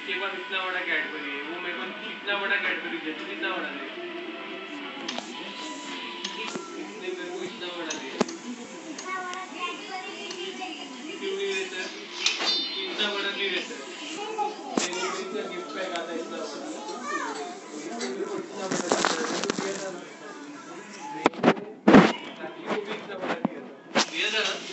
इसके पास इतना बड़ा कैडबरी है, वो मेरे को इतना बड़ा कैडबरी दे, तू कितना बड़ा दे, इसने मेरे को इतना बड़ा दिया, क्यों नहीं देता, इतना बड़ा नहीं देता, इसका गिफ्ट पैक आता है इतना बड़ा, मेरे को इतना बड़ा दिया था ना, ताकि वो भी इतना बड़ा दिया था ना,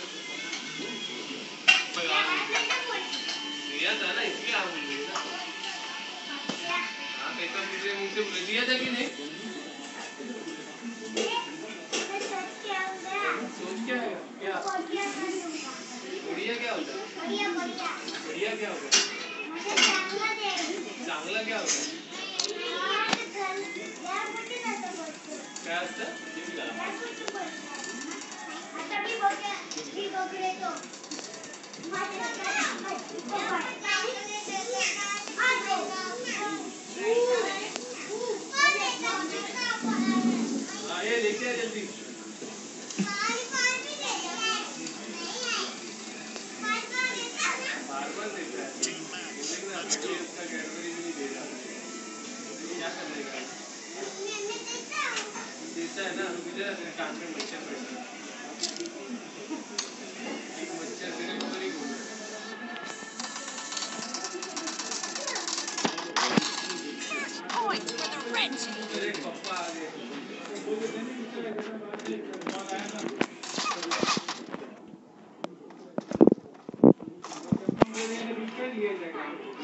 दिया था ना, इसलिए आप बोल रहे ना, हाँ पैसा मुझे मुझसे बोले दिया था कि नहीं, सोच क्या है, क्या बढ़िया क्या होता है, बढ़िया क्या होता है, चांगला क्या होता है, क्या असतं, हाँ ये लेके आ जल्दी, बार-बार देता है, लेकिन आपको इसका कैडबरी भी नहीं दे रहा, क्या करेगा, देता है ना, मुझे कान में मच्छर बैठा है, एक मच्छर मेरे ऊपर ही घूम रहा है, अरे पप्पा आ गए, लिए जाएगा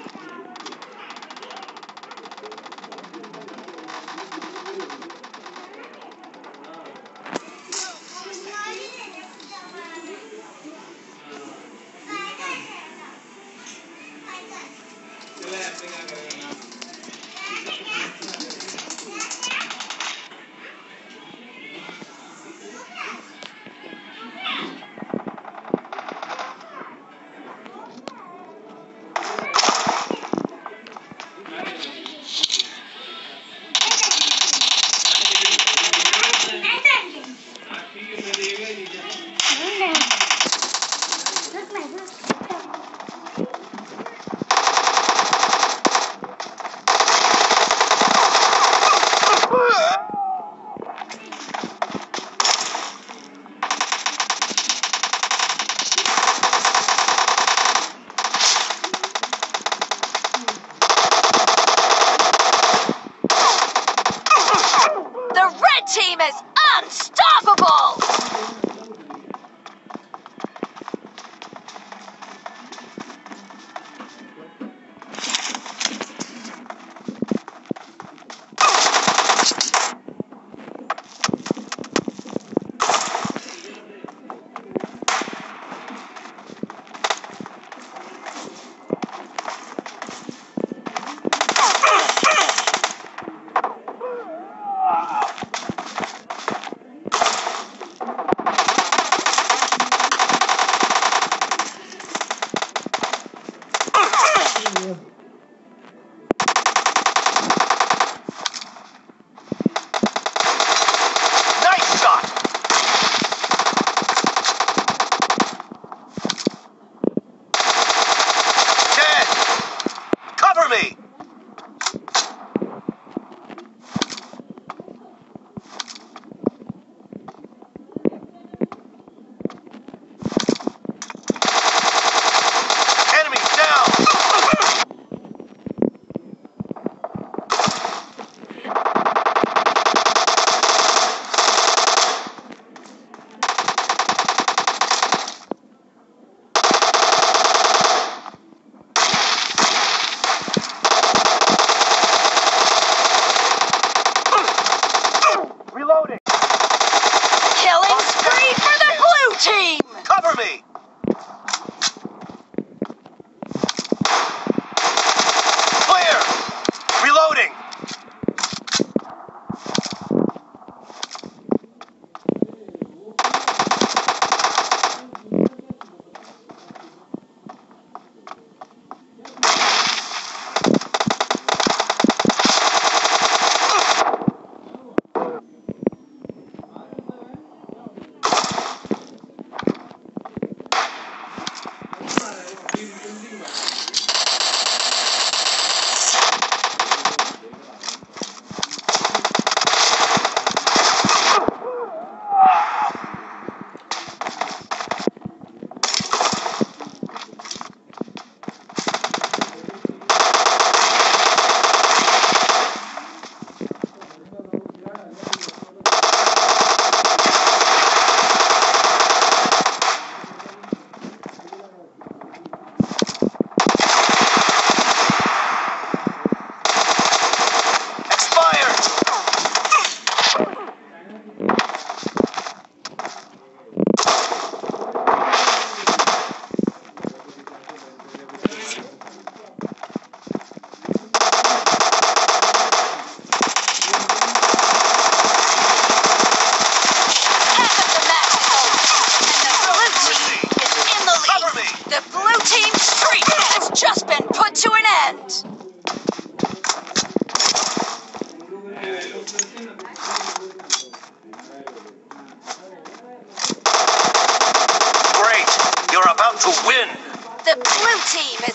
Team is unstoppable!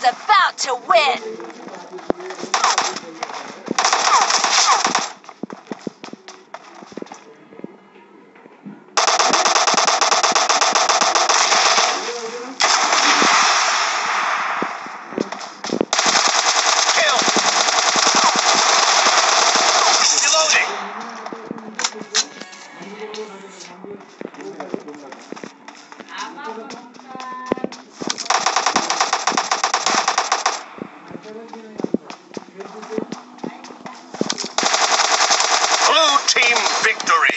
is about to win. Blue team victory.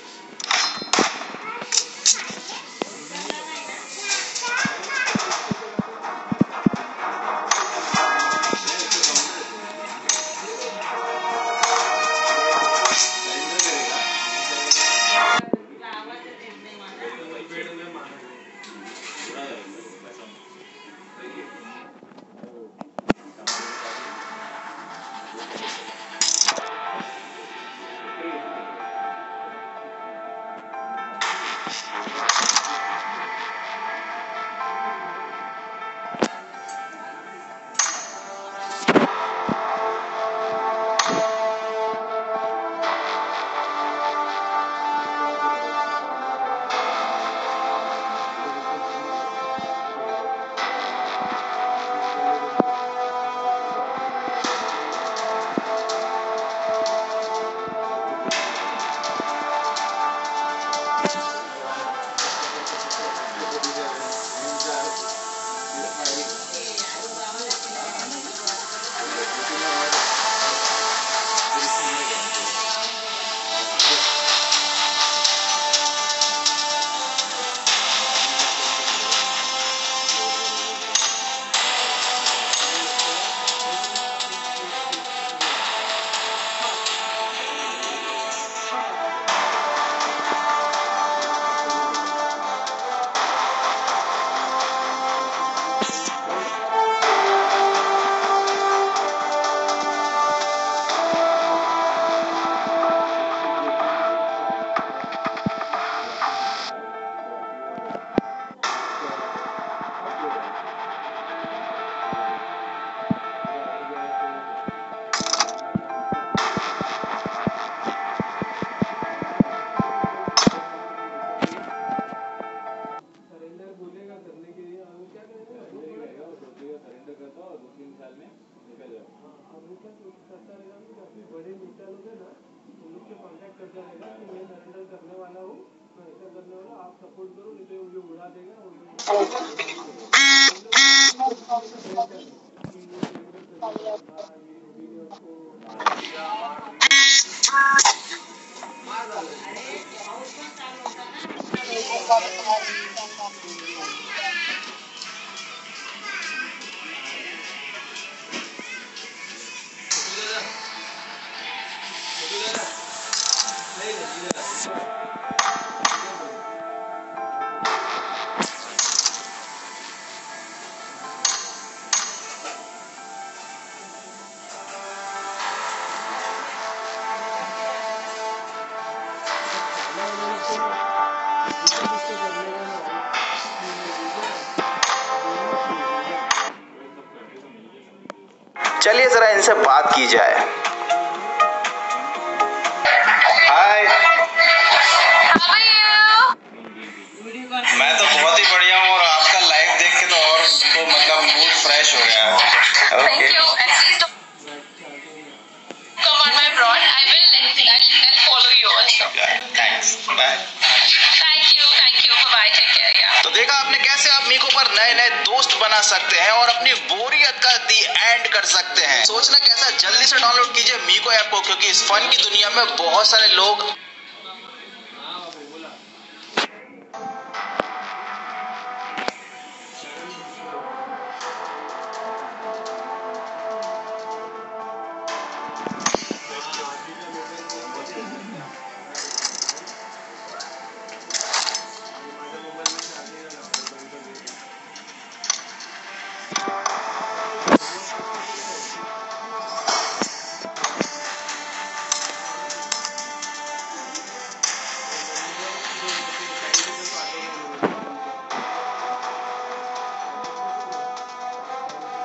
बड़े नेता लोग हैं ना, उन लोग से कांटेक्ट करता रहेगा कि मैं सरेंडर करने वाला हूँ, मैं ऐसा करने वाला, आप सपोर्ट करो, नहीं तो ये उड़ा देगा। चलिए जरा इनसे बात की जाए। हाय, मैं तो बहुत ही बढ़िया हूँ और आपका लाइव देख के तो और तो मतलब मूड फ्रेश हो गया है। Thank you, and please don't come on my blog. I'll follow you also. Thanks, bye. Thank you. Bye. Take care. Yeah. तो देखा आपने कैसे आप मीको पर नए नए दोस्त बना सकते हैं और अपनी बोरियत का दी एंड कर सकते हैं। सोचना कैसा, जल्दी से डाउनलोड कीजिए मीको ऐप को, क्योंकि इस फन की दुनिया में बहुत सारे लोग